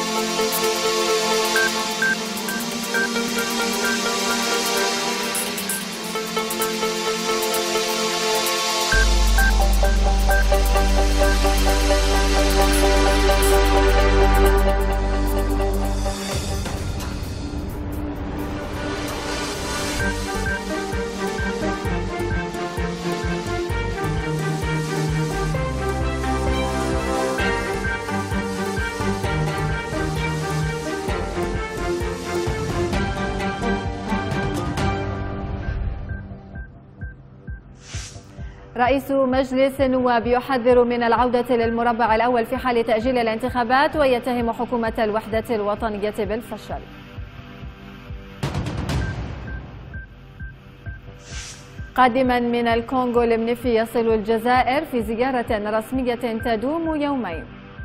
رئيس مجلس النواب يحذر من العودة للمربع الأول في حال تأجيل الانتخابات ويتهم حكومة الوحدة الوطنية بالفشل. قادما من الكونغو المنفي يصل الجزائر في زيارة رسمية تدوم يومين.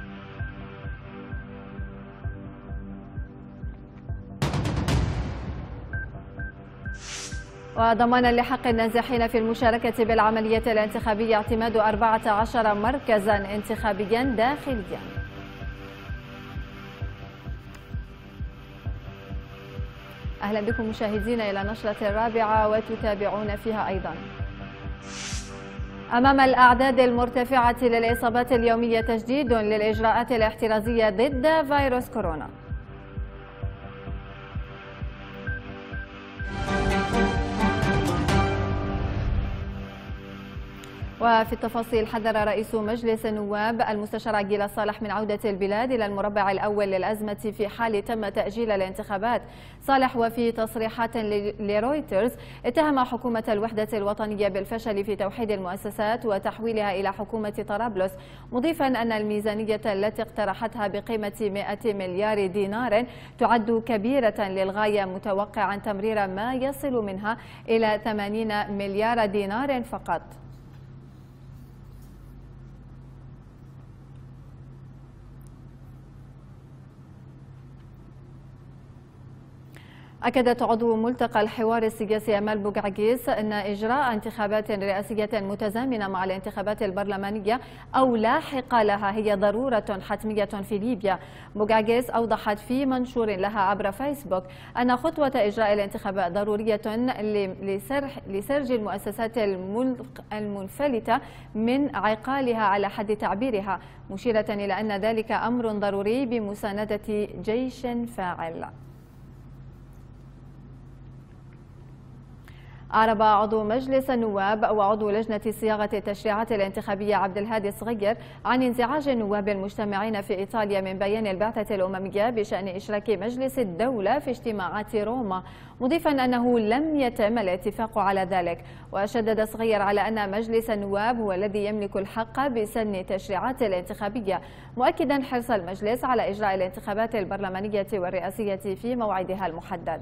وضمانا لحق النازحين في المشاركة بالعملية الانتخابية اعتماد 14 مركزا انتخابيا داخليا. أهلا بكم مشاهدينا إلى نشرة الرابعة وتتابعون فيها أيضا. أمام الأعداد المرتفعة للإصابات اليومية تجديد للإجراءات الاحترازية ضد فيروس كورونا. وفي التفاصيل حذر رئيس مجلس النواب المستشار عقيل صالح من عودة البلاد إلى المربع الأول للأزمة في حال تم تأجيل الانتخابات. صالح وفي تصريحات لرويترز اتهم حكومة الوحدة الوطنية بالفشل في توحيد المؤسسات وتحويلها إلى حكومة طرابلس، مضيفا أن الميزانية التي اقترحتها بقيمة 100 مليار دينار تعد كبيرة للغاية، متوقعا تمرير ما يصل منها إلى 80 مليار دينار فقط. أكدت عضو ملتقى الحوار السياسي أمال بوقعقيس أن إجراء انتخابات رئاسية متزامنة مع الانتخابات البرلمانية أو لاحقة لها هي ضرورة حتمية في ليبيا. بوقعقيس أوضحت في منشور لها عبر فيسبوك أن خطوة إجراء الانتخابات ضرورية لسرج المؤسسات المنفلتة من عقالها على حد تعبيرها، مشيرة إلى أن ذلك أمر ضروري بمساندة جيش فاعل. أعرب عضو مجلس النواب وعضو لجنة صياغة التشريعات الانتخابية عبد الهادي الصغير عن انزعاج النواب المجتمعين في إيطاليا من بيان البعثة الأممية بشأن إشراك مجلس الدولة في اجتماعات روما، مضيفا أنه لم يتم الاتفاق على ذلك. وشدد صغير على أن مجلس النواب هو الذي يملك الحق بسن التشريعات الانتخابية، مؤكدا حرص المجلس على إجراء الانتخابات البرلمانية والرئاسية في موعدها المحدد.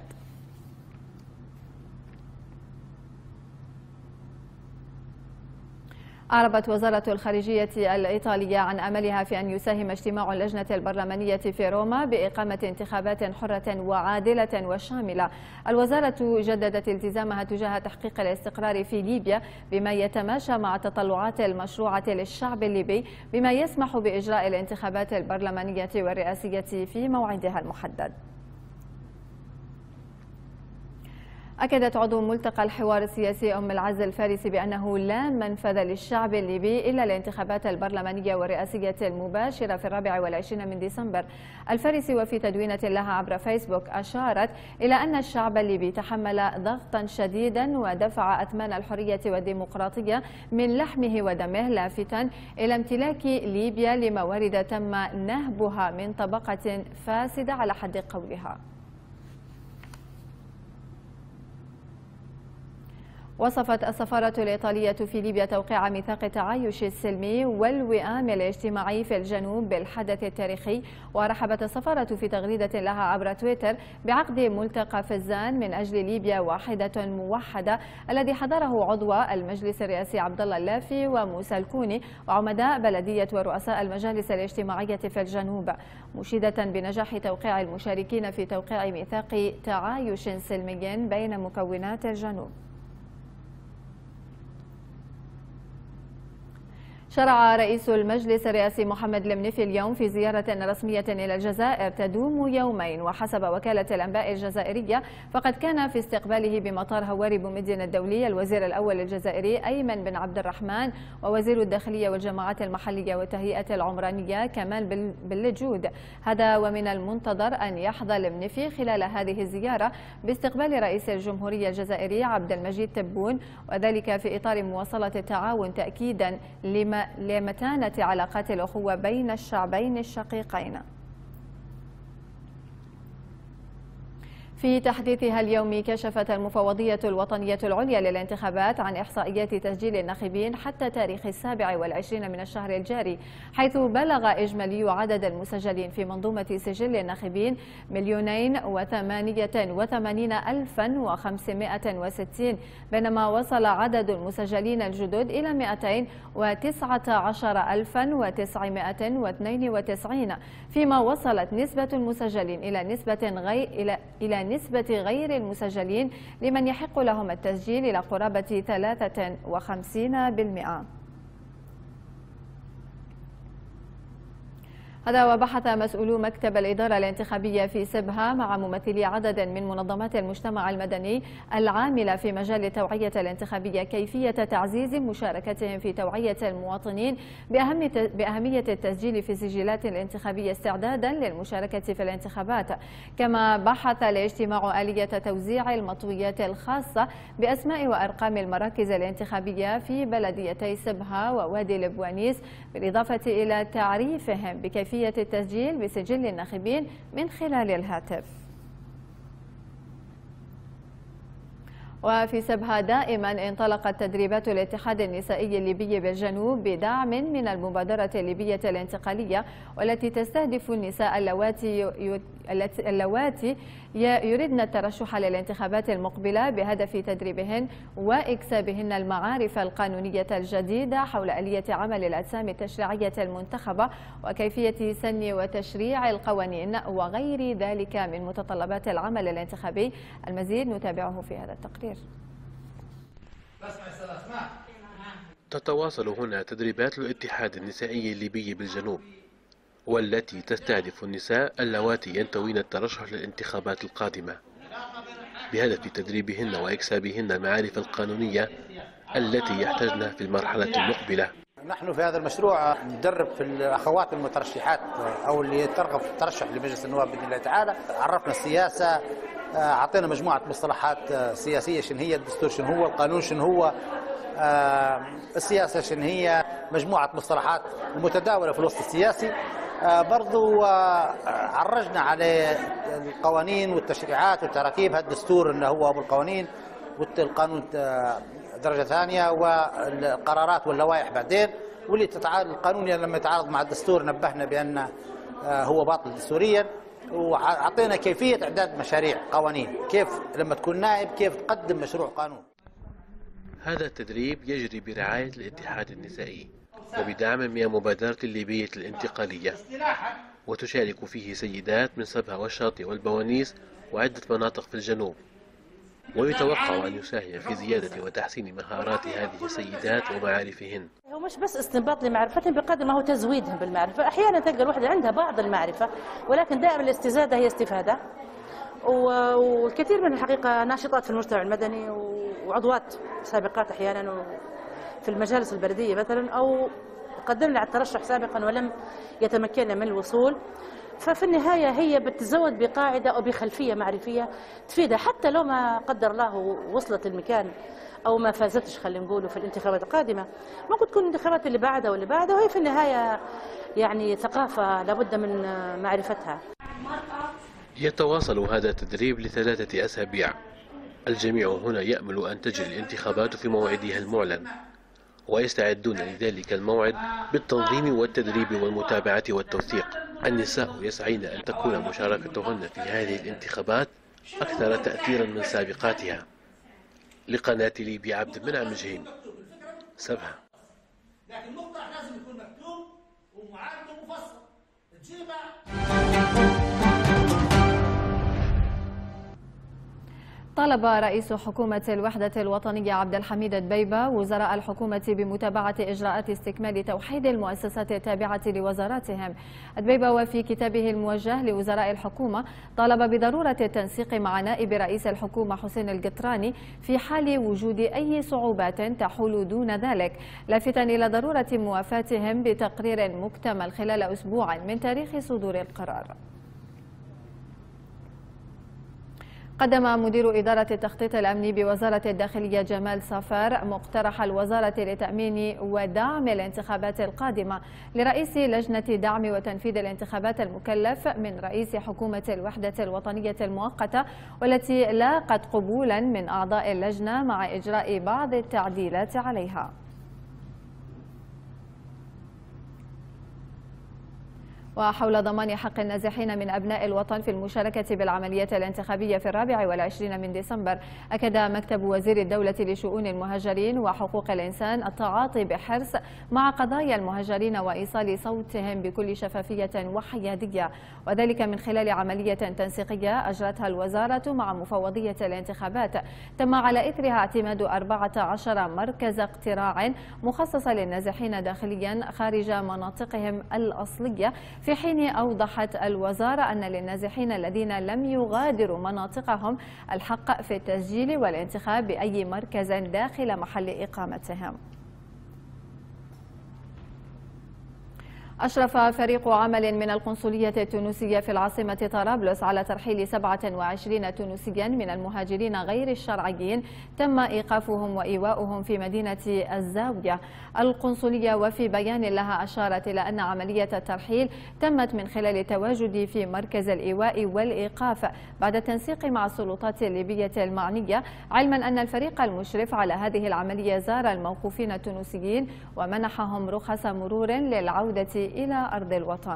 أعربت وزارة الخارجية الإيطالية عن أملها في أن يساهم اجتماع اللجنة البرلمانية في روما بإقامة انتخابات حرة وعادلة وشاملة. الوزارة جددت التزامها تجاه تحقيق الاستقرار في ليبيا بما يتماشى مع التطلعات المشروعة للشعب الليبي، بما يسمح بإجراء الانتخابات البرلمانية والرئاسية في موعدها المحدد. أكدت عضو ملتقى الحوار السياسي أم العز الفارسي بأنه لا منفذ للشعب الليبي إلا الانتخابات البرلمانية والرئاسية المباشرة في 24 من ديسمبر. الفارسي وفي تدوينة لها عبر فيسبوك أشارت إلى أن الشعب الليبي تحمل ضغطا شديدا ودفع أثمان الحرية والديمقراطية من لحمه ودمه، لافتا إلى امتلاك ليبيا لموارد تم نهبها من طبقة فاسدة على حد قولها. وصفت السفارة الإيطالية في ليبيا توقيع ميثاق التعايش السلمي والوئام الاجتماعي في الجنوب بالحدث التاريخي. ورحبت السفارة في تغريدة لها عبر تويتر بعقد ملتقى فزان من أجل ليبيا واحدة موحدة الذي حضره عضو المجلس الرئاسي عبد الله اللافي وموسى الكوني وعمداء بلدية ورؤساء المجالس الاجتماعية في الجنوب، مشيدة بنجاح توقيع المشاركين في توقيع ميثاق تعايش سلمي بين مكونات الجنوب. شرع رئيس المجلس الرئاسي محمد المنيفي اليوم في زيارة رسمية إلى الجزائر تدوم يومين، وحسب وكالة الأنباء الجزائرية فقد كان في استقباله بمطار هواري بومدين الدولي الوزير الأول الجزائري أيمن بن عبد الرحمن ووزير الداخلية والجماعات المحلية والتهيئة العمرانية كمال باللجود. هذا ومن المنتظر أن يحظى المنيفي خلال هذه الزيارة باستقبال رئيس الجمهورية الجزائري عبد المجيد تبون، وذلك في إطار مواصلة التعاون تأكيدا لمتانة علاقات الأخوة بين الشعبين الشقيقين. في تحديثها اليوم كشفت المفوضية الوطنية العليا للانتخابات عن إحصائيات تسجيل الناخبين حتى تاريخ 27 من الشهر الجاري، حيث بلغ إجمالي عدد المسجلين في منظومة سجل الناخبين 288,560، بينما وصل عدد المسجلين الجدد إلى 219,992، فيما وصلت نسبة المسجلين إلى نسبة غير المسجلين لمن يحق لهم التسجيل إلى قرابة 53%. هذا وبحث مسؤولو مكتب الإدارة الانتخابية في سبها مع ممثلي عدد من منظمات المجتمع المدني العاملة في مجال التوعية الانتخابية كيفية تعزيز مشاركتهم في توعية المواطنين بأهمية التسجيل في السجلات الانتخابية استعدادا للمشاركة في الانتخابات. كما بحث الاجتماع آلية توزيع المطويات الخاصة بأسماء وأرقام المراكز الانتخابية في بلديتي سبها ووادي البوانيس، بالإضافة إلى تعريفهم بكيفية التسجيل بسجل الناخبين من خلال الهاتف. وفي سبها دائما انطلقت تدريبات الاتحاد النسائي الليبي بالجنوب بدعم من المبادرة الليبية الانتقالية، والتي تستهدف النساء اللواتي يريدن الترشح للانتخابات المقبلة بهدف تدريبهن وإكسابهن المعارف القانونية الجديدة حول آلية عمل الأجسام التشريعية المنتخبة وكيفية سن وتشريع القوانين وغير ذلك من متطلبات العمل الانتخابي. المزيد نتابعه في هذا التقرير. تتواصل هنا تدريبات الاتحاد النسائي الليبي بالجنوب، والتي تستهدف النساء اللواتي ينتوين الترشح للانتخابات القادمة بهدف تدريبهن وإكسابهن المعارف القانونية التي يحتاجن في المرحلة المقبلة. نحن في هذا المشروع ندرب في الأخوات المترشحات أو اللي ترغب في الترشح لمجلس النواب بإذن الله تعالى. عرفنا السياسة، أعطينا مجموعة مصطلحات سياسية، شنو هي الدستور، شنو هو القانون، شنو هو السياسة، شنو هي مجموعة مصطلحات متداولة في الوسط السياسي. برضو عرجنا على القوانين والتشريعات والتراكيب، الدستور انه هو ابو القوانين، والقانون درجة ثانية، والقرارات واللوائح بعدين، واللي القانون لما يتعارض مع الدستور نبهنا بأنه هو باطل دستوريا، وعطينا كيفية إعداد مشاريع قوانين، كيف لما تكون نائب كيف تقدم مشروع قانون. هذا التدريب يجري برعاية الاتحاد النسائي وبدعم من المبادرة الليبية الانتقالية، وتشارك فيه سيدات من سبها والشاطئ والبوانيس وعدة مناطق في الجنوب، ويتوقع أن يساهم في زيادة وتحسين مهارات هذه السيدات ومعارفهن. هو مش بس استنباط لمعرفتهم بقدر ما هو تزويدهم بالمعرفة. أحيانا تلقى الوحدة عندها بعض المعرفة، ولكن دائما الاستزادة هي استفادة. والكثير من الحقيقة ناشطات في المجتمع المدني وعضوات سابقات أحيانا في المجالس البلدية مثلا، أو قدمنا على الترشح سابقا ولم يتمكن من الوصول. ففي النهاية هي بتزود بقاعدة أو بخلفية معرفية تفيدها، حتى لو ما قدر الله وصلت المكان أو ما فازتش خلينا نقوله في الانتخابات القادمة، ممكن تكون الانتخابات اللي بعدها واللي بعدها، وهي في النهاية يعني ثقافة لابد من معرفتها. يتواصل هذا التدريب ل3 أسابيع. الجميع هنا يأمل أن تجري الانتخابات في موعدها المعلن، ويستعدون لذلك الموعد بالتنظيم والتدريب والمتابعة والتوثيق. النساء يسعين أن تكون مشاركتهن في هذه الانتخابات أكثر تأثيرا من سابقاتها. لقناة ليبيا، عبد المنعم مجهين، سبها. لكن المقطع لازم يكون مكتوب ومعاد ومفصل. طالب رئيس حكومة الوحدة الوطنية عبد الحميد دبيبة وزراء الحكومة بمتابعة إجراءات استكمال توحيد المؤسسات التابعة لوزاراتهم. دبيبة وفي كتابه الموجه لوزراء الحكومة طالب بضرورة التنسيق مع نائب رئيس الحكومة حسين القطراني في حال وجود أي صعوبات تحول دون ذلك، لافتا إلى ضرورة موافاتهم بتقرير مكتمل خلال أسبوع من تاريخ صدور القرار. قدم مدير إدارة التخطيط الأمني بوزارة الداخلية جمال صفار مقترح الوزارة لتأمين ودعم الانتخابات القادمة لرئيس لجنة دعم وتنفيذ الانتخابات المكلف من رئيس حكومة الوحدة الوطنية المؤقتة، والتي لاقت قبولا من أعضاء اللجنة مع إجراء بعض التعديلات عليها. وحول ضمان حق النازحين من أبناء الوطن في المشاركة بالعمليات الانتخابية في 24 من ديسمبر، أكد مكتب وزير الدولة لشؤون المهاجرين وحقوق الإنسان التعاطي بحرص مع قضايا المهاجرين وإيصال صوتهم بكل شفافية وحيادية، وذلك من خلال عملية تنسيقية أجرتها الوزارة مع مفوضية الانتخابات تم على إثرها اعتماد 14 مركز اقتراع مخصصة للنازحين داخليا خارج مناطقهم الأصلية، في حين أوضحت الوزارة أن للنازحين الذين لم يغادروا مناطقهم الحق في التسجيل والانتخاب بأي مركز داخل محل إقامتهم. أشرف فريق عمل من القنصلية التونسية في العاصمة طرابلس على ترحيل 27 تونسيا من المهاجرين غير الشرعيين تم إيقافهم وإيواؤهم في مدينة الزاوية. القنصلية وفي بيان لها أشارت إلى أن عملية الترحيل تمت من خلال التواجد في مركز الإيواء والإيقاف بعد التنسيق مع السلطات الليبية المعنية، علما أن الفريق المشرف على هذه العملية زار الموقوفين التونسيين ومنحهم رخص مرور للعودة إلى أرض الوطن.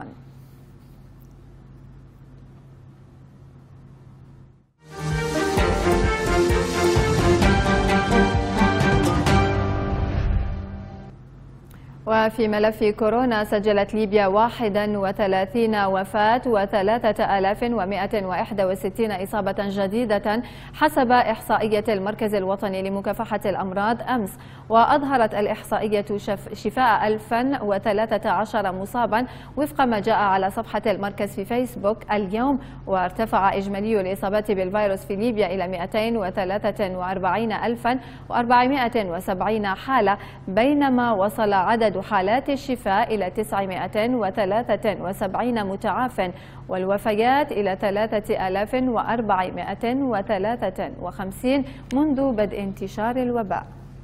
وفي ملف كورونا سجلت ليبيا 31 وفاة و3161 إصابة جديدة حسب إحصائية المركز الوطني لمكافحة الأمراض أمس، وأظهرت الإحصائية شفاء 1013 مصابا وفق ما جاء على صفحة المركز في فيسبوك اليوم، وارتفع إجمالي الإصابات بالفيروس في ليبيا إلى 243,470 حالة، بينما وصل عدد حالات الشفاء إلى 973 متعافٍ، والوفيات إلى 3453 منذ بدء انتشار الوباء.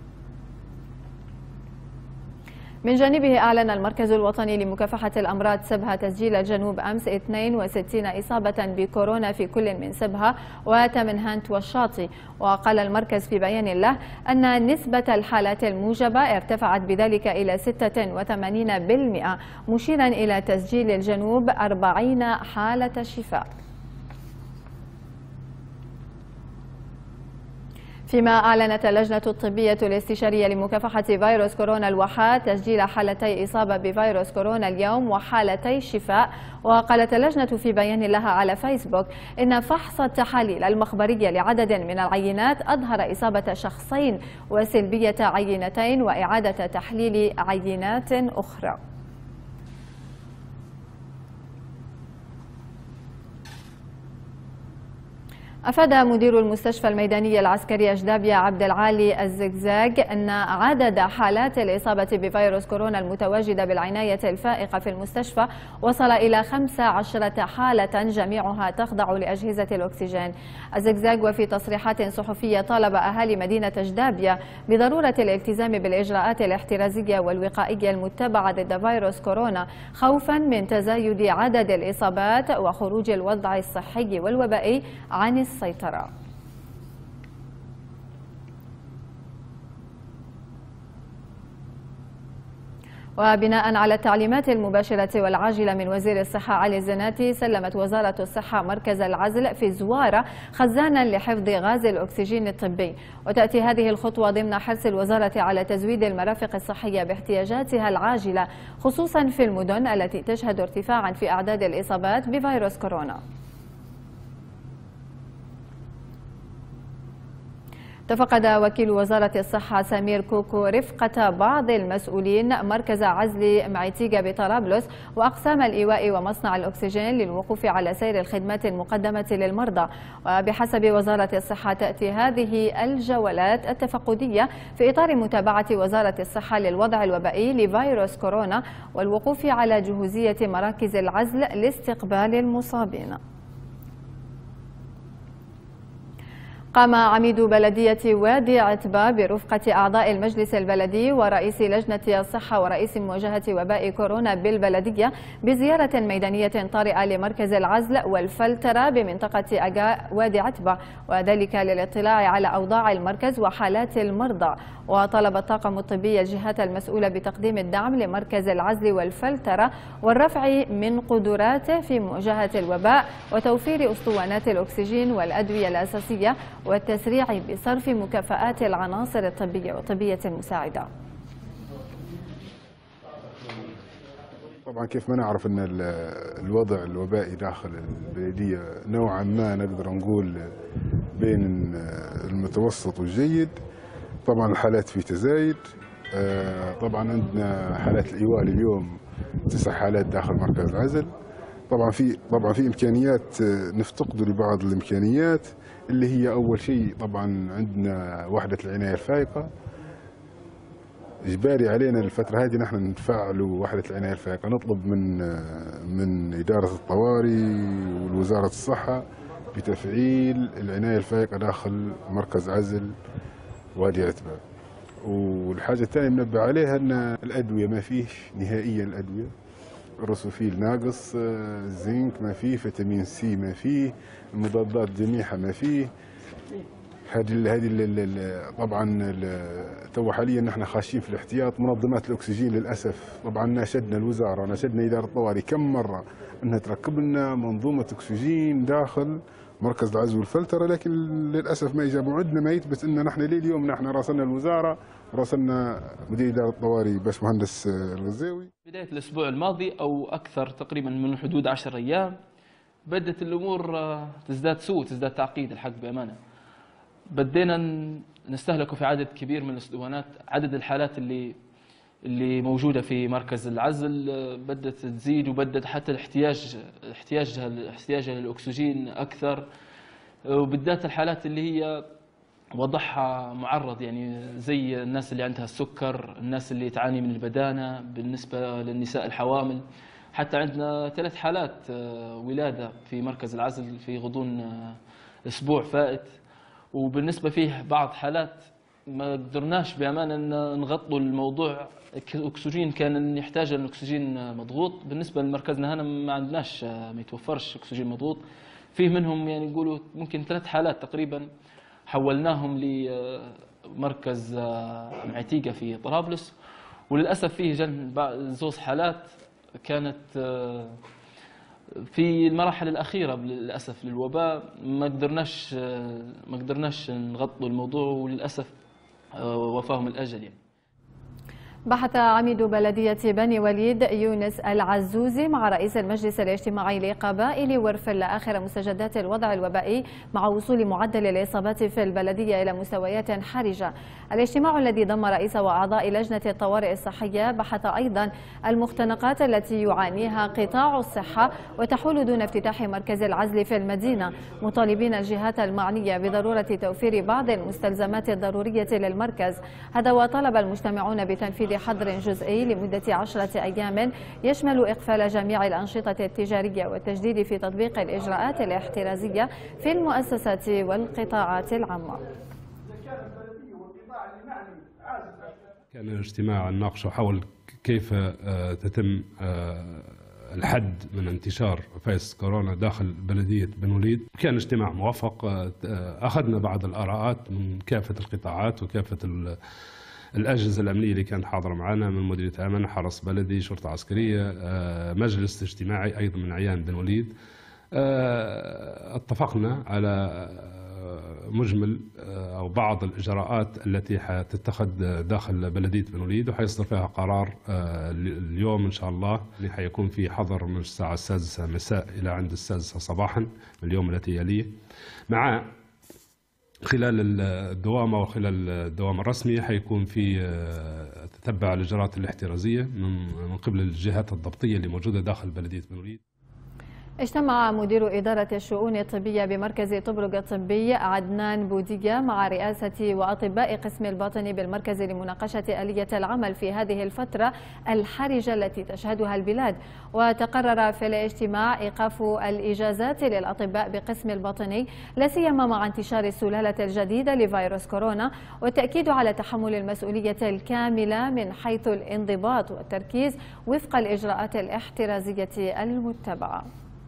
من جانبه أعلن المركز الوطني لمكافحة الأمراض سبها تسجيل جنوب أمس 62 إصابة بكورونا في كل من سبها وتمنهانت والشاطئ. وقال المركز في بيان له أن نسبة الحالات الموجبة ارتفعت بذلك إلى 86%، مشيرا إلى تسجيل الجنوب 40 حالة شفاء. فيما أعلنت اللجنة الطبية الاستشارية لمكافحة فيروس كورونا الواحات تسجيل حالتي إصابة بفيروس كورونا اليوم وحالتي شفاء. وقالت اللجنة في بيان لها على فيسبوك إن فحص التحاليل المخبرية لعدد من العينات أظهر إصابة شخصين وسلبية عينتين وإعادة تحليل عينات أخرى. أفاد مدير المستشفى الميداني العسكري أجدابية عبد العالي الزقزاق أن عدد حالات الإصابة بفيروس كورونا المتواجدة بالعناية الفائقة في المستشفى وصل إلى 15 حالة جميعها تخضع لأجهزة الأكسجين. الزقزاق وفي تصريحات صحفية طالب أهالي مدينة أجدابية بضرورة الالتزام بالإجراءات الاحترازية والوقائية المتبعة ضد فيروس كورونا خوفا من تزايد عدد الإصابات وخروج الوضع الصحي والوبائي عن السيطرة. وبناء على التعليمات المباشرة والعاجلة من وزير الصحة علي الزناتي، سلمت وزارة الصحة مركز العزل في زوارة خزانا لحفظ غاز الأكسجين الطبي. وتأتي هذه الخطوة ضمن حرص الوزارة على تزويد المرافق الصحية باحتياجاتها العاجلة، خصوصا في المدن التي تشهد ارتفاعا في أعداد الإصابات بفيروس كورونا. تفقد وكيل وزارة الصحة سمير كوكو رفقة بعض المسؤولين مركز عزل معيتيغا بطرابلس وأقسام الإيواء ومصنع الأكسجين للوقوف على سير الخدمات المقدمة للمرضى. وبحسب وزارة الصحة تأتي هذه الجولات التفقدية في إطار متابعة وزارة الصحة للوضع الوبائي لفيروس كورونا والوقوف على جهوزية مراكز العزل لاستقبال المصابين. قام عميد بلدية وادي عتبة برفقة أعضاء المجلس البلدي ورئيس لجنة الصحة ورئيس مواجهة وباء كورونا بالبلدية بزيارة ميدانية طارئة لمركز العزل والفلترة بمنطقة أجاء وادي عتبة، وذلك للاطلاع على أوضاع المركز وحالات المرضى. وطلب الطاقم الطبي الجهات المسؤولة بتقديم الدعم لمركز العزل والفلترة والرفع من قدراته في مواجهة الوباء وتوفير أسطوانات الأكسجين والأدوية الأساسية والتسريع بصرف مكافآت العناصر الطبية والطبية المساعدة. طبعا كيف ما نعرف ان الوضع الوبائي داخل البلدية نوعا ما نقدر نقول بين المتوسط والجيد. طبعا الحالات في تزايد. طبعا عندنا حالات الإيواء اليوم 9 حالات داخل مركز العزل. طبعا في امكانيات نفتقد لبعض الامكانيات اللي هي اول شيء طبعا عندنا وحدة العناية الفائقة. إجباري علينا الفترة هذه نحن نفعلوا وحدة العناية الفائقة، نطلب من إدارة الطوارئ ووزارة الصحة بتفعيل العناية الفائقة داخل مركز عزل وادي عتبة. والحاجة الثانية بنبه عليها أن الأدوية ما فيش نهائيا، الأدوية الرسوفيل ناقص، الزنك ما فيه، فيتامين سي ما فيه، المضادات جميعها ما فيه. هذه طبعا تو حاليا نحن خاشين في الاحتياط. منظمات الاكسجين للاسف طبعا ناشدنا الوزاره وناشدنا اداره الطوارئ كم مره انها تركب لنا منظومه اكسجين داخل مركز العزل والفلتره، لكن للاسف ما اجابوا. عندنا ما يثبت ان نحن لليوم نحن راسلنا الوزاره وراسلنا مدير اداره الطوارئ باشمهندس الغزاوي. بدايه الاسبوع الماضي او اكثر تقريبا من حدود 10 ايام بدت الامور تزداد سوء، تزداد تعقيد الحق بامانه. بدينا نستهلكوا في عدد كبير من الاسطوانات. عدد الحالات اللي موجوده في مركز العزل بدت تزيد، وبدت حتى احتياجها للاكسجين اكثر، وبالذات الحالات اللي هي وضعها معرض، يعني زي الناس اللي عندها السكر، الناس اللي تعاني من البدانه، بالنسبه للنساء الحوامل. حتى عندنا 3 حالات ولاده في مركز العزل في غضون اسبوع فائت. وبالنسبة فيه بعض حالات ما قدرناش بأمانة أن نغطوا الموضوع. الأكسجين كان يحتاج الأكسجين مضغوط. بالنسبة لمركزنا هنا ما عندناش، ما يتوفرش أكسجين مضغوط. فيه منهم يعني يقولوا ممكن 3 حالات تقريبا حولناهم لمركز معيتيغا في طرابلس. وللأسف فيه زوز حالات كانت في المراحل الأخيرة للأسف للوباء، ما قدرناش نغطوا الموضوع، وللأسف وفاهم الأجل يعني. بحث عميد بلدية بني وليد يونس العزوزي مع رئيس المجلس الاجتماعي لقبائل ورفل آخر مستجدات الوضع الوبائي مع وصول معدل الإصابات في البلدية إلى مستويات حرجة. الاجتماع الذي ضم رئيس وأعضاء لجنة الطوارئ الصحية بحث أيضا المختنقات التي يعانيها قطاع الصحة وتحول دون افتتاح مركز العزل في المدينة، مطالبين الجهات المعنية بضرورة توفير بعض المستلزمات الضرورية للمركز. هذا وطلب المجتمعون بتنفيذ حظر جزئي لمدة 10 أيام يشمل إقفال جميع الأنشطة التجارية والتجديد في تطبيق الإجراءات الاحترازية في المؤسسات والقطاعات العامة. كان الاجتماع ناقش حول كيف تتم الحد من انتشار فيروس كورونا داخل بلدية بني وليد. كان اجتماع موفق. أخذنا بعض الآراءات من كافة القطاعات وكافة الأجهزة الأمنية اللي كانت حاضرة معنا، من مديرية أمن، حرس بلدي، شرطة عسكرية، مجلس اجتماعي أيضا من عيان بني وليد. اتفقنا على مجمل أو بعض الإجراءات التي حتتخذ داخل بلدية بني وليد، وحيصدر فيها قرار اليوم إن شاء الله، اللي حيكون في حظر من الساعة 6 مساء إلى عند 6 صباحا اليوم التي يليه، مع خلال الدوامة وخلال الدوام الرسمي حيكون في تتبع الإجراءات الاحترازية من قبل الجهات الضبطية اللي موجودة داخل بلدية بن وليد. اجتمع مدير إدارة الشؤون الطبية بمركز طبرق الطبي عدنان بوديجا مع رئاسة وأطباء قسم الباطني بالمركز لمناقشة آلية العمل في هذه الفترة الحرجة التي تشهدها البلاد. وتقرر في الاجتماع إيقاف الإجازات للأطباء بقسم الباطني لا سيما مع انتشار السلالة الجديدة لفيروس كورونا، والتأكيد على تحمل المسؤولية الكاملة من حيث الانضباط والتركيز وفق الإجراءات الاحترازية المتبعة.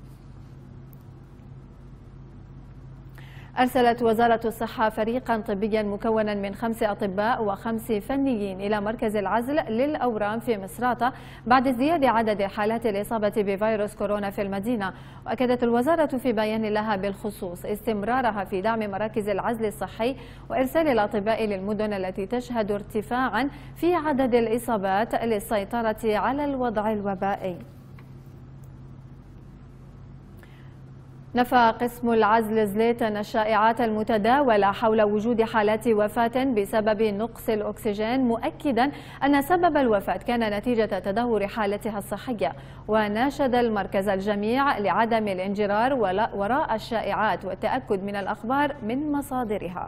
أرسلت وزارة الصحة فريقا طبيا مكونا من 5 أطباء و5 فنيين إلى مركز العزل للأورام في مصراتة بعد ازدياد عدد حالات الإصابة بفيروس كورونا في المدينة. وأكدت الوزارة في بيان لها بالخصوص استمرارها في دعم مراكز العزل الصحي وإرسال الأطباء للمدن التي تشهد ارتفاعا في عدد الإصابات للسيطرة على الوضع الوبائي. نفى قسم العزل زليتن الشائعات المتداولة حول وجود حالات وفاة بسبب نقص الأكسجين، مؤكدا أن سبب الوفاة كان نتيجة تدهور حالتها الصحية. وناشد المركز الجميع لعدم الانجرار وراء الشائعات والتأكد من الأخبار من مصادرها.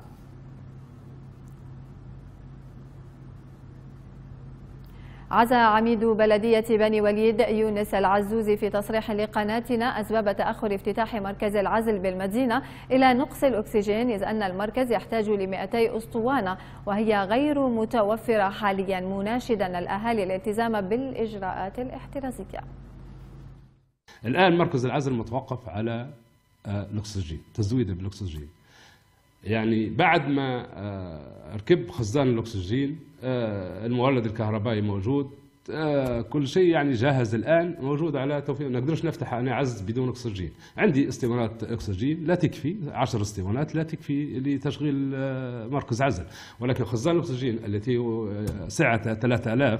عزى عميد بلدية بني وليد يونس العزوزي في تصريح لقناتنا أسباب تأخر افتتاح مركز العزل بالمدينة إلى نقص الأكسجين، إذ أن المركز يحتاج ل200 أسطوانة وهي غير متوفرة حاليا، مناشدا الأهالي الالتزام بالإجراءات الاحترازية. الآن مركز العزل متوقف على الأكسجين، تزويده بالأكسجين. يعني بعد ما ركب خزان الأكسجين المولد الكهربائي موجود، كل شيء يعني جاهز الآن موجود على توفير. ما نقدرش نفتح أنا عزل بدون أكسجين. عندي اسطوانات أكسجين لا تكفي، 10 اسطوانات لا تكفي لتشغيل مركز عزل، ولكن خزان الأكسجين التي سعته 3000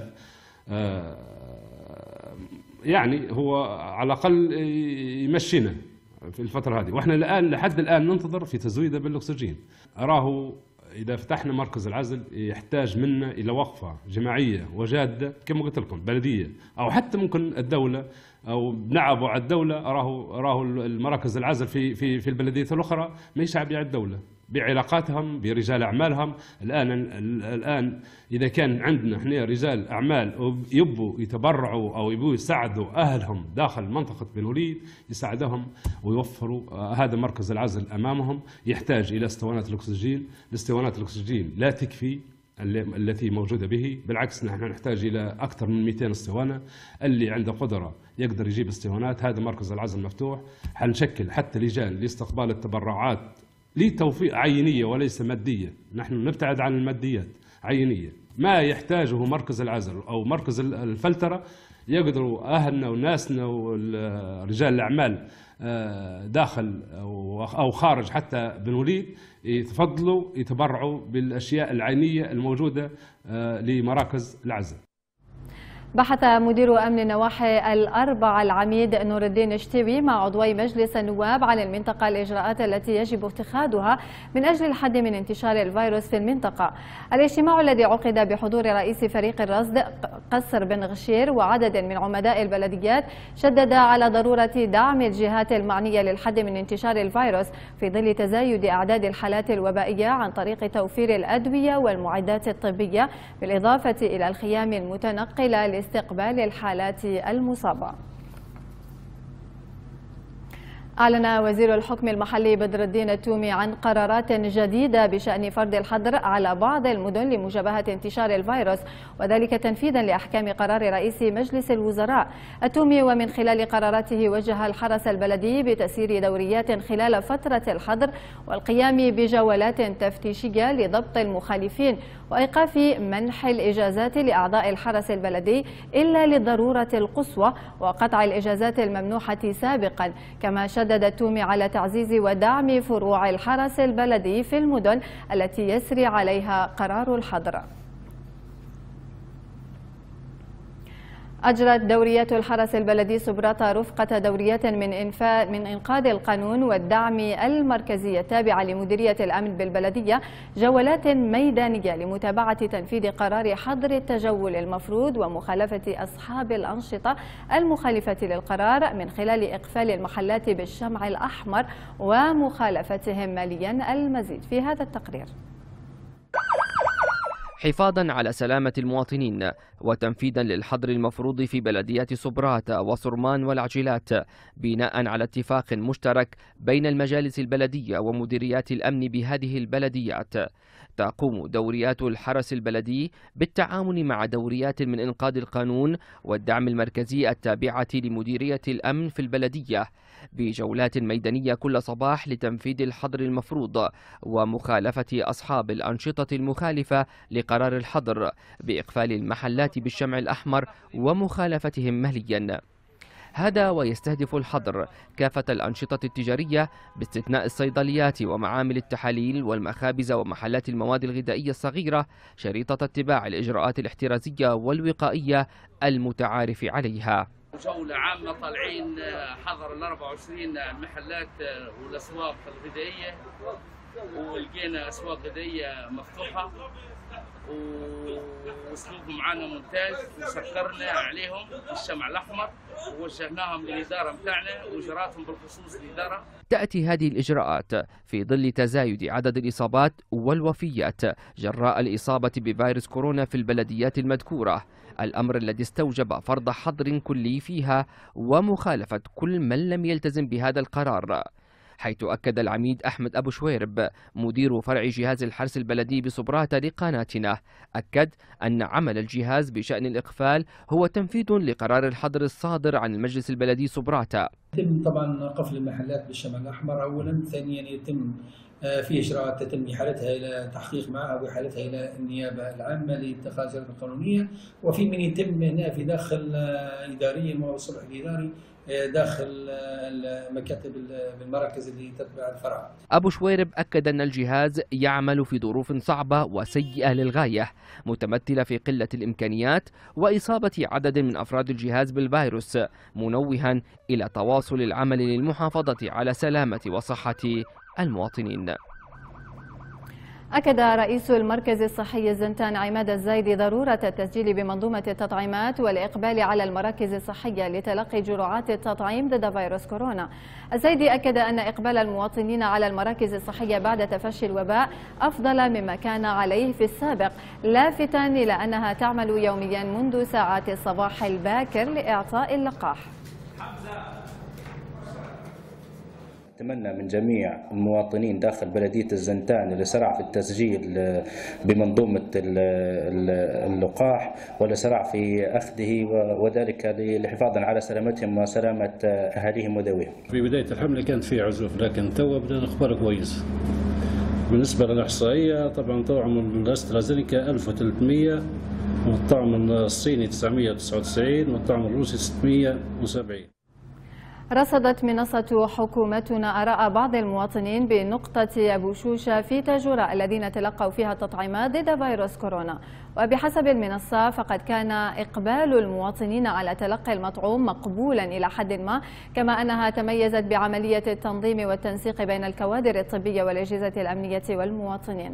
يعني هو على الأقل يمشينا في الفترة هذه، واحنا الآن لحد الآن ننتظر في تزويده بالأكسجين. أراه إذا فتحنا مركز العزل يحتاج منا إلى وقفة جماعية وجادة كما قلت لكم، بلدية أو حتى ممكن الدولة أو نعبوا على الدولة. أراه المراكز العزل في البلديات الأخرى ما يشعب على الدولة بعلاقاتهم برجال أعمالهم. الآن إذا كان عندنا احنا رجال أعمال يبوا يتبرعوا أو يبوا يساعدوا أهلهم داخل منطقة بن وليد، يساعدهم ويوفروا هذا مركز العزل أمامهم. يحتاج إلى اسطوانات الأكسجين، الاسطوانات الأكسجين لا تكفي التي موجودة به، بالعكس نحن نحتاج إلى أكثر من 200 اسطوانة. اللي عنده قدرة يقدر يجيب اسطوانات. هذا مركز العزل مفتوح، حنشكل حتى لجان لاستقبال التبرعات لتوفير عينية وليس مادية. نحن نبتعد عن الماديات، عينية. ما يحتاجه مركز العزل أو مركز الفلترة يقدروا أهلنا وناسنا ورجال الأعمال داخل أو خارج حتى بن وليد يتفضلوا يتبرعوا بالأشياء العينية الموجودة لمراكز العزل. بحث مدير أمن النواحي الأربعة العميد نور الدين الشتوي مع عضوي مجلس النواب عن المنطقة الإجراءات التي يجب اتخاذها من أجل الحد من انتشار الفيروس في المنطقة. الاجتماع الذي عقد بحضور رئيس فريق الرصد قصر بن غشير وعدد من عمداء البلديات شدد على ضرورة دعم الجهات المعنية للحد من انتشار الفيروس في ظل تزايد أعداد الحالات الوبائية عن طريق توفير الأدوية والمعدات الطبية، بالإضافة إلى الخيام المتنقلة لاستقبال الحالات المصابة. أعلن وزير الحكم المحلي بدر الدين التومي عن قرارات جديدة بشأن فرض الحظر على بعض المدن لمجابهة انتشار الفيروس، وذلك تنفيذا لأحكام قرار رئيس مجلس الوزراء. التومي ومن خلال قراراته وجه الحرس البلدي بتسيير دوريات خلال فترة الحظر والقيام بجولات تفتيشية لضبط المخالفين وإيقاف منح الإجازات لأعضاء الحرس البلدي إلا للضرورة القصوى وقطع الإجازات الممنوحة سابقا. كما شدد التومي على تعزيز ودعم فروع الحرس البلدي في المدن التي يسري عليها قرار الحظر. أجرت دوريات الحرس البلدي سبراتا رفقة دوريات من إنقاذ القانون والدعم المركزي التابعة لمديرية الأمن بالبلدية جولات ميدانية لمتابعة تنفيذ قرار حظر التجول المفروض ومخالفة أصحاب الأنشطة المخالفة للقرار من خلال إقفال المحلات بالشمع الأحمر ومخالفتهم ماليا. المزيد في هذا التقرير. حفاظا على سلامة المواطنين وتنفيذا للحظر المفروض في بلديات سبراتا وصرمان والعجلات بناء على اتفاق مشترك بين المجالس البلدية ومديريات الأمن بهذه البلديات، تقوم دوريات الحرس البلدي بالتعاون مع دوريات من إنقاذ القانون والدعم المركزي التابعة لمديرية الأمن في البلدية بجولات ميدانية كل صباح لتنفيذ الحظر المفروض ومخالفة أصحاب الأنشطة المخالفة لقرار الحظر بإقفال المحلات بالشمع الأحمر ومخالفتهم مهليا. هذا ويستهدف الحظر كافة الأنشطة التجارية باستثناء الصيدليات ومعامل التحاليل والمخابز ومحلات المواد الغذائية الصغيرة شريطة اتباع الإجراءات الاحترازية والوقائية المتعارف عليها. جولة عامة طالعين حظر ال 24 المحلات والأسواق الغذائية، ولقينا أسواق غذائية مفتوحة وأسلوبهم معنا ممتاز، وسكرنا عليهم بالشمع الأحمر ووجهناهم للإدارة متاعنا وإجراءاتهم بالخصوص للإدارة. تأتي هذه الإجراءات في ظل تزايد عدد الإصابات والوفيات جراء الإصابة بفيروس كورونا في البلديات المذكورة، الأمر الذي استوجب فرض حظر كلي فيها ومخالفة كل من لم يلتزم بهذا القرار، حيث أكد العميد أحمد أبو شويرب مدير فرع جهاز الحرس البلدي بسبراتا لقناتنا أكد أن عمل الجهاز بشأن الإقفال هو تنفيذ لقرار الحظر الصادر عن المجلس البلدي سبراتا. يتم طبعا قفل المحلات بالشمع الأحمر أولا، ثانيا يتم في إجراءات تتم إحالتها إلى تحقيق معها وإحالتها إلى النيابة العامة لاتخاذ الإجراءات القانونية، وفي من يتم هنا في داخل إداريا وهو الصلح الإداري داخل مكاتب المراكز اللي تتبع الفرع. أبو شويرب أكد أن الجهاز يعمل في ظروف صعبة وسيئة للغاية متمثلة في قلة الإمكانيات وإصابة عدد من أفراد الجهاز بالفيروس، منوها إلى تواصل العمل للمحافظة على سلامة وصحة المواطنين. أكد رئيس المركز الصحي الزنتان عماد الزايدي ضرورة التسجيل بمنظومة التطعيمات والإقبال على المراكز الصحية لتلقي جرعات التطعيم ضد فيروس كورونا. الزايدي أكد أن إقبال المواطنين على المراكز الصحية بعد تفشي الوباء أفضل مما كان عليه في السابق، لافتا إلى أنها تعمل يوميا منذ ساعات الصباح الباكر لإعطاء اللقاح. أتمنى من جميع المواطنين داخل بلدية الزنتان اللي سرع في التسجيل بمنظومة اللقاح واللي سرع في أخذه، وذلك للحفاظ على سلامتهم وسلامة أهاليهم وذويهم. في بداية الحملة كانت في عزوف، لكن تو بدأنا أخبار كويس. بالنسبة للإحصائية طبعا طعم الأسترازينيكا 1300 والطعم الصيني 999 والطعم الروسي 670. رصدت منصة حكومتنا آراء بعض المواطنين بنقطة أبو شوشة في تاجورة الذين تلقوا فيها التطعيمات ضد فيروس كورونا، وبحسب المنصة فقد كان إقبال المواطنين على تلقي المطعوم مقبولا إلى حد ما، كما أنها تميزت بعملية التنظيم والتنسيق بين الكوادر الطبية والأجهزة الأمنية والمواطنين.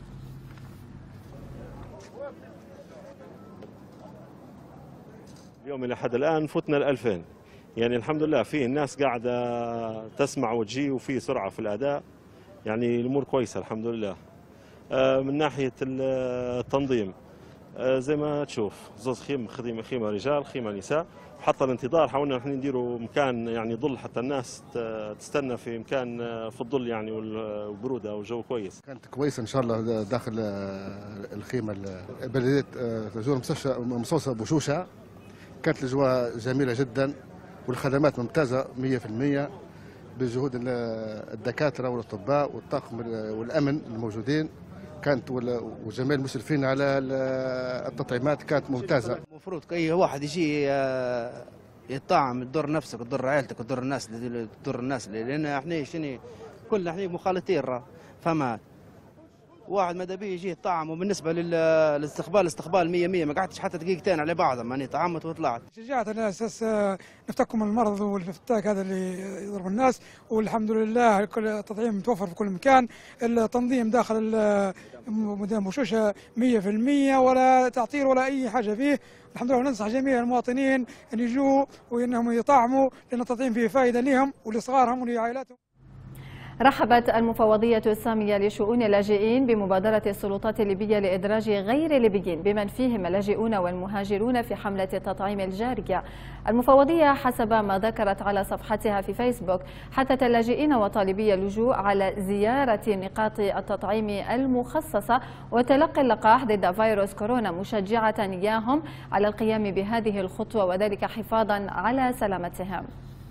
اليوم إلى حد الآن فتنا 2000، يعني الحمد لله في الناس قاعدة تسمع وتجي وفي سرعة في الأداء، يعني الأمور كويسة الحمد لله. من ناحية التنظيم زي ما تشوف زوز خيمة رجال خيمة نساء، وحتى الانتظار حاولنا نحن نديروا مكان يعني ظل حتى الناس تستنى في مكان في الظل يعني والبرودة والجو كويس. كانت كويسة إن شاء الله داخل الخيمة بلدية تجور مستوصف أبو شوشة، كانت الأجواء جميلة جدا والخدمات ممتازة 100% بجهود الدكاترة والأطباء والطاقم والأمن الموجودين، كانت وجميع المشرفين على التطعيمات كانت ممتازة. المفروض أي واحد يجي يطعم تضر نفسك تضر عائلتك تضر الناس لأن احنا كلنا احنا مخالطين فمات واحد ماذا بيه يجيه طعم، وبالنسبه للاستقبال استقبال 100 ما قعدتش حتى دقيقتين على بعضهم، يعني طعمت وطلعت. شجعت على اساس نفتكم من المرض والفتاك هذا اللي يضرب الناس، والحمد لله كل التطعيم متوفر في كل مكان، التنظيم داخل مدام بوشوشه 100% ولا تعطير ولا اي حاجه فيه، الحمد لله. وننصح جميع المواطنين ان يجوا وانهم يطعموا، لان التطعيم فيه فائده لهم ولصغارهم ولعائلاتهم. رحبت المفوضية السامية لشؤون اللاجئين بمبادرة السلطات الليبية لإدراج غير الليبيين بمن فيهم اللاجئون والمهاجرون في حملة التطعيم الجارية. المفوضية حسب ما ذكرت على صفحتها في فيسبوك حثت اللاجئين وطالبي اللجوء على زيارة نقاط التطعيم المخصصة وتلقي اللقاح ضد فيروس كورونا، مشجعة إياهم على القيام بهذه الخطوة وذلك حفاظا على سلامتهم.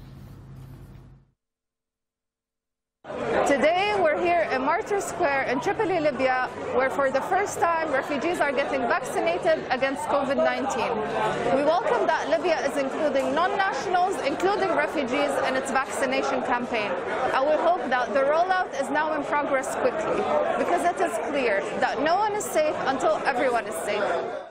Today we're here in Martyr Square in Tripoli, Libya, where for the first time refugees are getting vaccinated against COVID-19. We welcome that Libya is including non-nationals, including refugees, in its vaccination campaign. And we hope that the rollout is now in progress quickly, because it is clear that no one is safe until everyone is safe.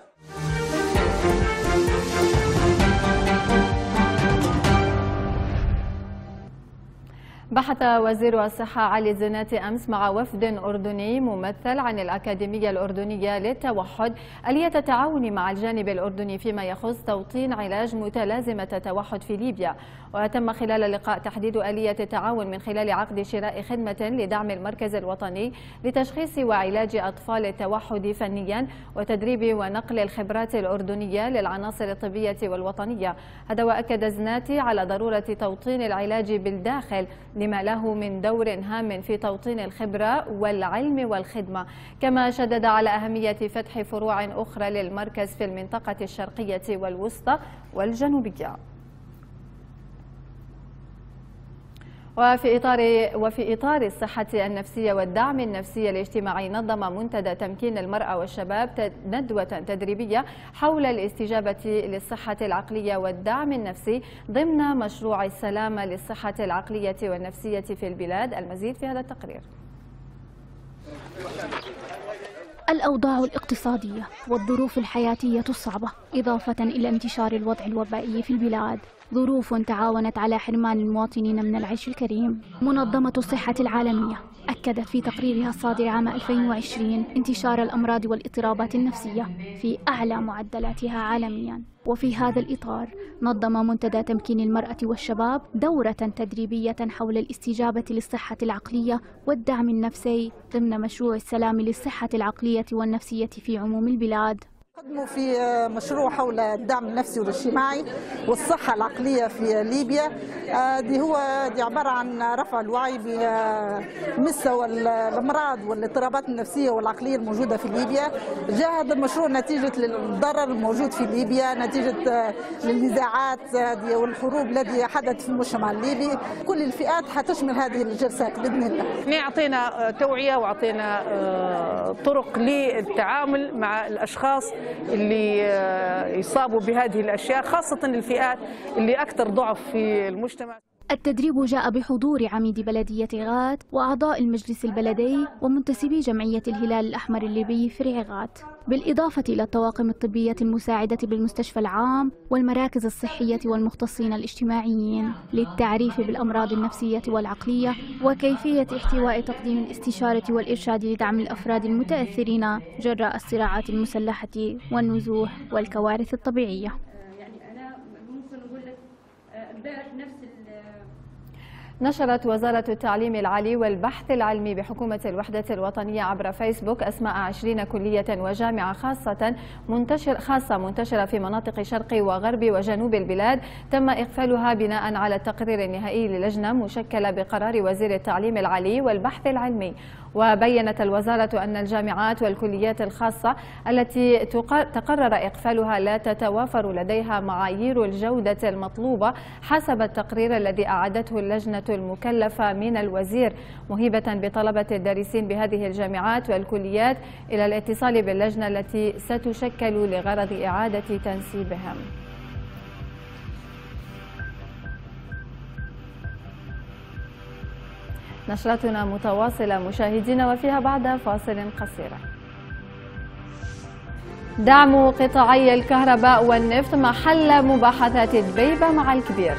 بحث وزير الصحة علي الزناتي أمس مع وفد أردني ممثل عن الأكاديمية الأردنية للتوحد آلية التعاون مع الجانب الأردني فيما يخص توطين علاج متلازمة التوحد في ليبيا. وتم خلال اللقاء تحديد آلية التعاون من خلال عقد شراء خدمة لدعم المركز الوطني لتشخيص وعلاج أطفال التوحد فنيا وتدريب ونقل الخبرات الأردنية للعناصر الطبية والوطنية. هذا وأكد الزناتي على ضرورة توطين العلاج بالداخل لما له من دور هام في توطين الخبرة والعلم والخدمة، كما شدد على أهمية فتح فروع أخرى للمركز في المنطقة الشرقية والوسطى والجنوبية. وفي إطار الصحة النفسية والدعم النفسي الاجتماعي نظم منتدى تمكين المرأة والشباب ندوة تدريبية حول الاستجابة للصحة العقلية والدعم النفسي ضمن مشروع السلامة للصحة العقلية والنفسية في البلاد. المزيد في هذا التقرير. الأوضاع الاقتصادية والظروف الحياتية الصعبة إضافة إلى انتشار الوضع الوبائي في البلاد ظروف تعاونت على حرمان المواطنين من العيش الكريم. منظمة الصحة العالمية أكدت في تقريرها الصادر عام 2020 انتشار الأمراض والاضطرابات النفسية في أعلى معدلاتها عالميا. وفي هذا الإطار نظم منتدى تمكين المرأة والشباب دورة تدريبية حول الاستجابة للصحة العقلية والدعم النفسي ضمن مشروع السلام للصحة العقلية والنفسية في عموم البلاد. قدموا في مشروع حول الدعم النفسي والاجتماعي والصحة العقلية في ليبيا. دي عبارة عن رفع الوعي بمستوى الأمراض والاضطرابات النفسية والعقلية الموجودة في ليبيا. جاء هذا المشروع نتيجة للضرر الموجود في ليبيا، نتيجة للنزاعات والحروب التي حدثت في المجتمع الليبي. كل الفئات حتشمل هذه الجلسات بإذن الله. أعطينا توعية وأعطينا طرق للتعامل مع الأشخاص اللي يصابوا بهذه الأشياء، خاصة الفئات اللي أكثر ضعف في المجتمع. التدريب جاء بحضور عميد بلدية غات وأعضاء المجلس البلدي ومنتسبي جمعية الهلال الأحمر الليبي فرع غات، بالإضافة إلى الطواقم الطبية المساعدة بالمستشفى العام والمراكز الصحية والمختصين الاجتماعيين للتعريف بالأمراض النفسية والعقلية وكيفية احتواء تقديم الاستشارة والإرشاد لدعم الأفراد المتأثرين جراء الصراعات المسلحة والنزوح والكوارث الطبيعية. نشرت وزارة التعليم العالي والبحث العلمي بحكومة الوحدة الوطنية عبر فيسبوك أسماء 20 كلية وجامعة خاصة منتشرة في مناطق شرق وغرب وجنوب البلاد تم إقفالها بناء على التقرير النهائي للجنة مشكلة بقرار وزير التعليم العالي والبحث العلمي. وبينت الوزارة أن الجامعات والكليات الخاصة التي تقرر إقفالها لا تتوافر لديها معايير الجودة المطلوبة حسب التقرير الذي أعدته اللجنة المكلفة من الوزير، مهيبة بطلبة الدارسين بهذه الجامعات والكليات إلى الاتصال باللجنة التي ستشكل لغرض إعادة تنسيبهم. نشرتنا متواصلة مشاهدينا وفيها بعد فاصل قصير. دعم قطاعي الكهرباء والنفط محل مباحثات دبيبة مع الكبير.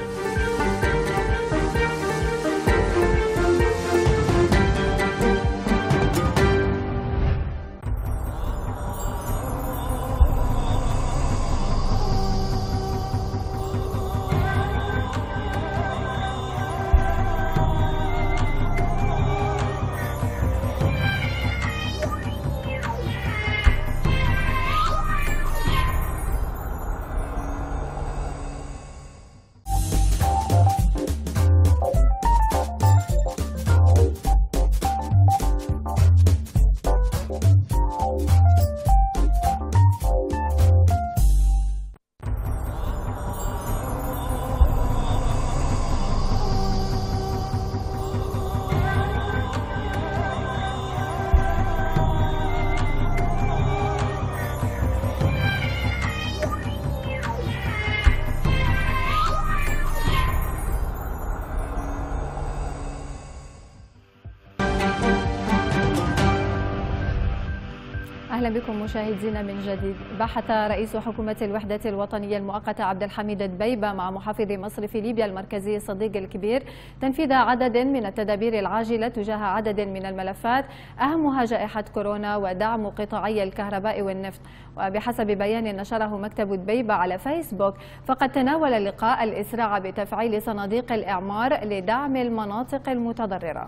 أهلا بكم مشاهدينا من جديد. بحث رئيس حكومة الوحدة الوطنية المؤقتة عبد الحميد دبيبة مع محافظ مصرف ليبيا المركزي الصديق الكبير تنفيذ عدد من التدابير العاجلة تجاه عدد من الملفات أهمها جائحة كورونا ودعم قطاعي الكهرباء والنفط. وبحسب بيان نشره مكتب دبيبة على فيسبوك فقد تناول اللقاء الإسراع بتفعيل صناديق الإعمار لدعم المناطق المتضررة.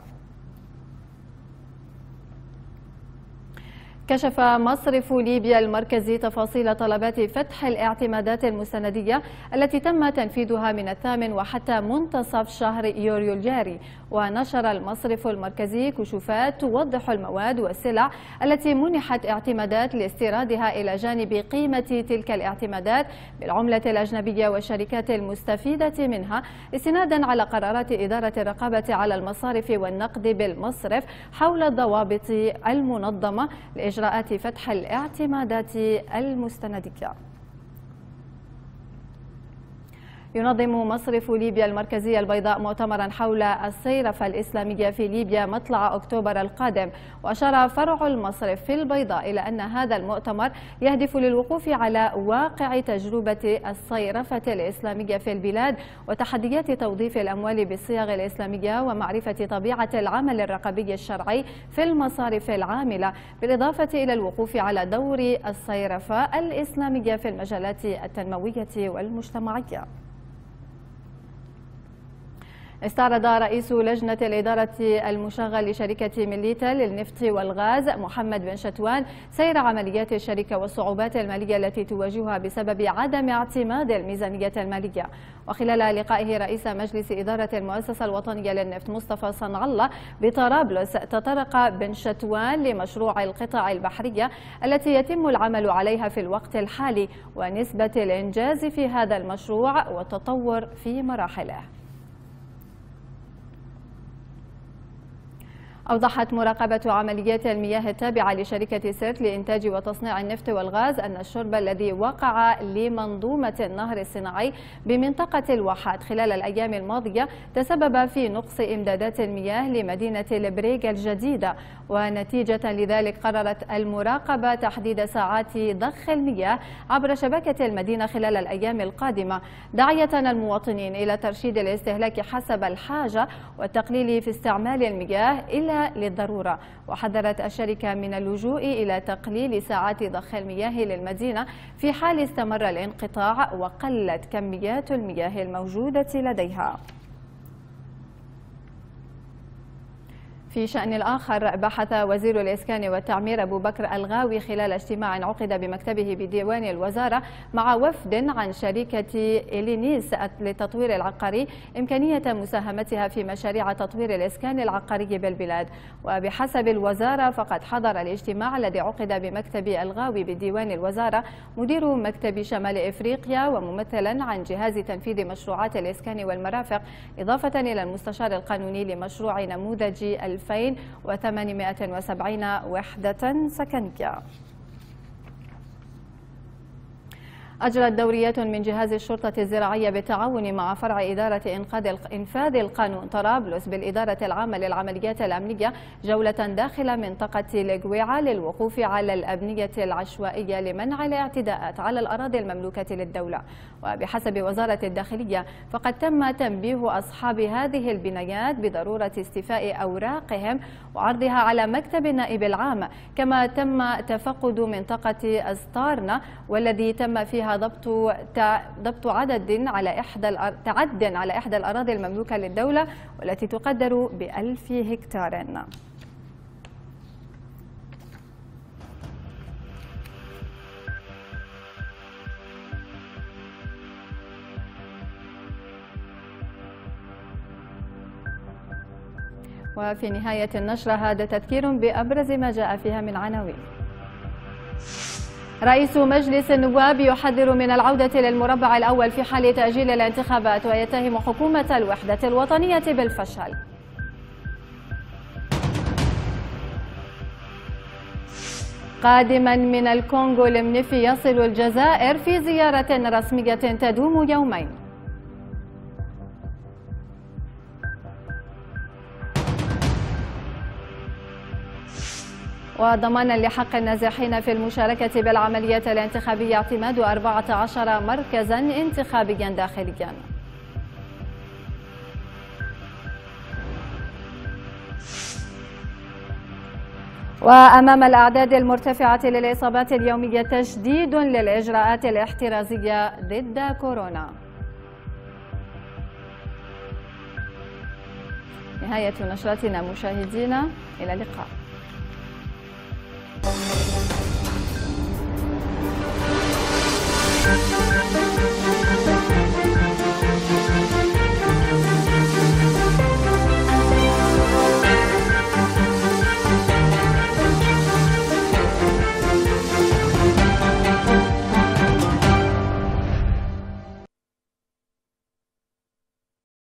كشف مصرف ليبيا المركزي تفاصيل طلبات فتح الاعتمادات المستندية التي تم تنفيذها من 8 وحتى منتصف شهر يوليو الجاري. ونشر المصرف المركزي كشوفات توضح المواد والسلع التي منحت اعتمادات لاستيرادها إلى جانب قيمة تلك الاعتمادات بالعملة الأجنبية والشركات المستفيدة منها، استنادا على قرارات إدارة الرقابة على المصارف والنقد بالمصرف حول الضوابط المنظمة لإجراءات فتح الاعتمادات المستندية. ينظم مصرف ليبيا المركزية البيضاء مؤتمرا حول الصيرفة الإسلامية في ليبيا مطلع أكتوبر القادم. وأشار فرع المصرف في البيضاء إلى أن هذا المؤتمر يهدف للوقوف على واقع تجربة الصيرفة الإسلامية في البلاد وتحديات توظيف الأموال بالصيغ الإسلامية ومعرفة طبيعة العمل الرقابي الشرعي في المصارف العاملة، بالإضافة إلى الوقوف على دور الصيرفة الإسلامية في المجالات التنموية والمجتمعية. استعرض رئيس لجنة الإدارة المشغل لشركة مليتا للنفط والغاز محمد بن شتوان سير عمليات الشركة والصعوبات المالية التي تواجهها بسبب عدم اعتماد الميزانية المالية. وخلال لقائه رئيس مجلس إدارة المؤسسة الوطنية للنفط مصطفى صنع الله بطرابلس، تطرق بن شتوان لمشروع القطع البحرية التي يتم العمل عليها في الوقت الحالي ونسبة الإنجاز في هذا المشروع والتطور في مراحله. أوضحت مراقبة عمليات المياه التابعة لشركة سيرت لإنتاج وتصنيع النفط والغاز أن الشرب الذي وقع لمنظومة النهر الصناعي بمنطقة الواحات خلال الأيام الماضية تسبب في نقص إمدادات المياه لمدينة البريق الجديدة. ونتيجة لذلك قررت المراقبة تحديد ساعات ضخ المياه عبر شبكة المدينة خلال الأيام القادمة، داعية المواطنين إلى ترشيد الاستهلاك حسب الحاجة والتقليل في استعمال المياه إلا للضرورة. وحذرت الشركة من اللجوء إلى تقليل ساعات ضخ المياه للمدينة في حال استمر الانقطاع وقلت كميات المياه الموجودة لديها. في شأن آخر، بحث وزير الإسكان والتعمير أبو بكر الغاوي خلال اجتماع عقد بمكتبه بديوان الوزارة مع وفد عن شركة إلينيس للتطوير العقاري إمكانية مساهمتها في مشاريع تطوير الإسكان العقاري بالبلاد. وبحسب الوزارة فقد حضر الاجتماع الذي عقد بمكتب الغاوي بديوان الوزارة مدير مكتب شمال إفريقيا وممثلا عن جهاز تنفيذ مشروعات الإسكان والمرافق، إضافة إلى المستشار القانوني لمشروع نموذج 2870 وحدة سكنية. أجرت دورية من جهاز الشرطة الزراعية بالتعاون مع فرع إدارة إنفاذ القانون طرابلس بالإدارة العامة للعمليات الأمنية جولة داخل منطقة القويعة للوقوف على الأبنية العشوائية لمنع الاعتداءات على الأراضي المملوكة للدولة. وبحسب وزارة الداخلية فقد تم تنبيه أصحاب هذه البنايات بضرورة استيفاء أوراقهم وعرضها على مكتب النائب العام، كما تم تفقد منطقة أسطارنا والذي تم فيها ضبط تعد على إحدى الأراضي المملوكة للدولة والتي تقدر ب1000 هكتار. وفي نهاية النشرة هذا تذكير بأبرز ما جاء فيها من عناوين. رئيس مجلس النواب يحذر من العودة للمربع الأول في حال تأجيل الانتخابات ويتهم حكومة الوحدة الوطنية بالفشل. قادما من الكونغو المنفي يصل الجزائر في زيارة رسمية تدوم يومين. وضمانا لحق النازحين في المشاركة بالعمليات الانتخابية اعتماد 14 مركزا انتخابيا داخليا. وأمام الأعداد المرتفعة للإصابات اليومية تشديد للإجراءات الاحترازية ضد كورونا. نهاية نشرتنا مشاهدينا، إلى اللقاء.